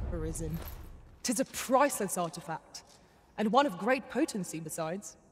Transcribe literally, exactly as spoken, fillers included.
arisen. 'Tis a priceless artifact, and one of great potency besides.